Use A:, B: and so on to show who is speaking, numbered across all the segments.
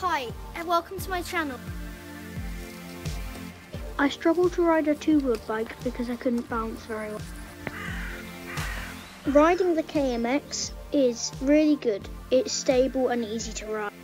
A: Hi, and welcome to my channel.
B: I struggled to ride a two-wheeled bike because I couldn't balance very well. Riding the KMX is really good. It's stable and easy to ride.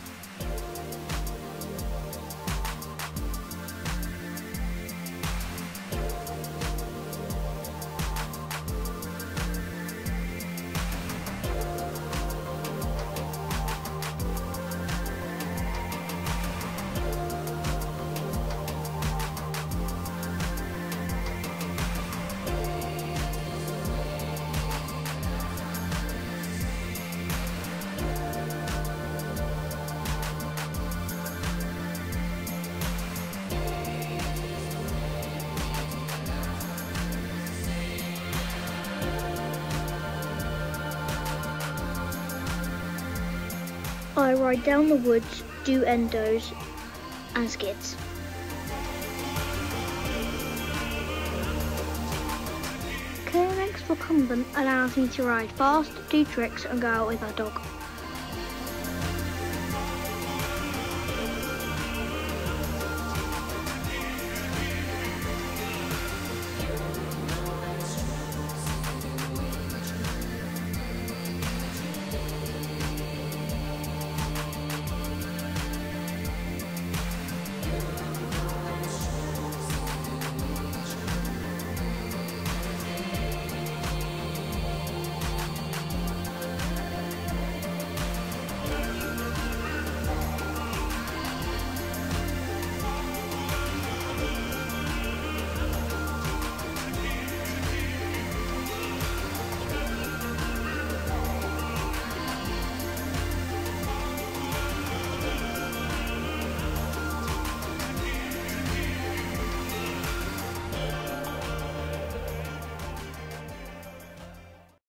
B: I ride down the woods, do endos and skids. KMX recumbent allows me to ride fast, do tricks and go out with my dog.